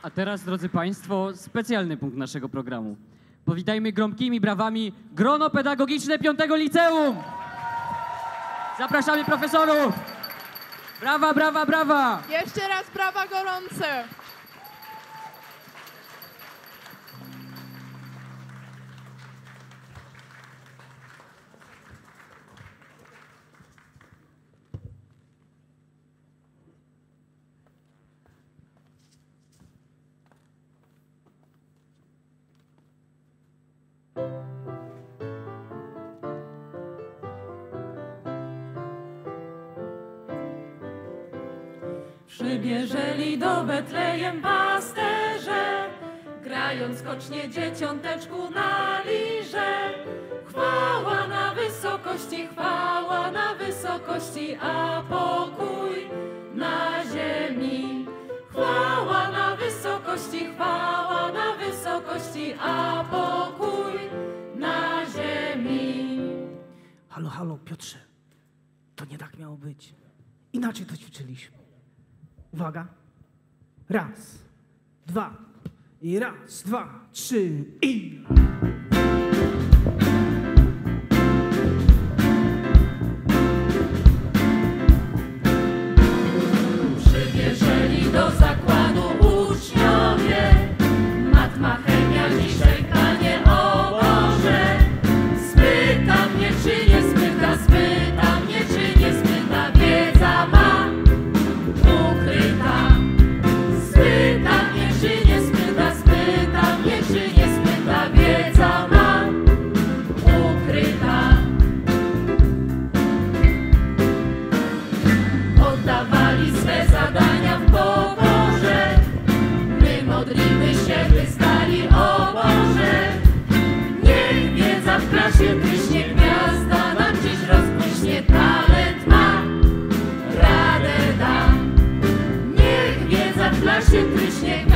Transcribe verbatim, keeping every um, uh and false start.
A teraz, drodzy Państwo, specjalny punkt naszego programu. Powitajmy gromkimi brawami grono pedagogiczne piątego Liceum! Zapraszamy profesorów! Brawa, brawa, brawa! Jeszcze raz brawa gorące! Przybieżeli do Betlejem pasterze, grając skocznie dzieciąteczku na lirze. Chwała na wysokości, chwała na wysokości, a pokój na ziemi. Chwała na wysokości, chwała na wysokości, a pokój na ziemi. Halo, halo, Piotrze, to nie tak miało być. Inaczej to ćwiczyliśmy. Uwaga. Raz, dwa i raz, dwa, trzy i... Przybieżeli do zakładu uczniowie, matma, chemia, dzisiaj Panie o Boże. Spyta mnie, czy nie spyta, spyta mnie, czy nie spyta, wiedza ma ukryta. Spyta mnie, czy nie spyta, spyta mnie, czy nie spyta, wiedza ma ukryta. Oddawali swe zadania w pokorze, my modlimy się, by zdali, o Boże. Niech wiedza w klasie tryśnie, gwiazda nam dziś rozbłyśnie, talent ma, radę da. Niech wiedza w klasie tryśnie,